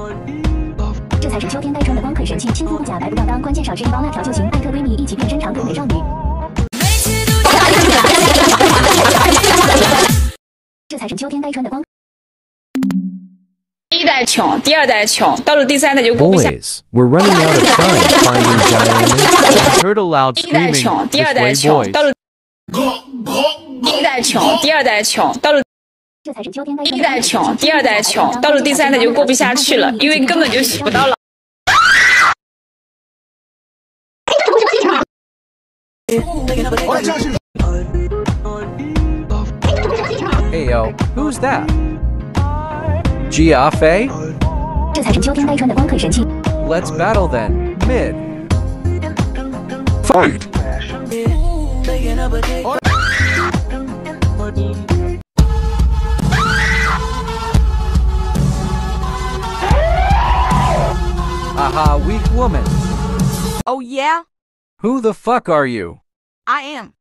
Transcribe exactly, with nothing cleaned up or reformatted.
这才是秋天该穿的光腿神器，亲肤不假，白不掉裆，关键少吃一包辣条就行。艾特闺蜜一起变身长腿美少女。这才是秋天该穿的光。 第一代穷，第二代穷，到了第三代就过不下。 Boys, we're running out of time finding Jiafeiland. Heard a loud 第一代 screaming. 穷，第二 This 代 way, 穷， boys. 到了第一代穷，第二代穷，到了这才是秋天该第一代穷，第二代穷，到了第三代就过不下去了，因为根本就洗不到了。 Hey yo, who's that? Jiafei? 这才是秋天该穿的光腿神器。 Let's battle then. Mid. Fight! Aha, weak woman. Oh yeah? Who the fuck are you? I am.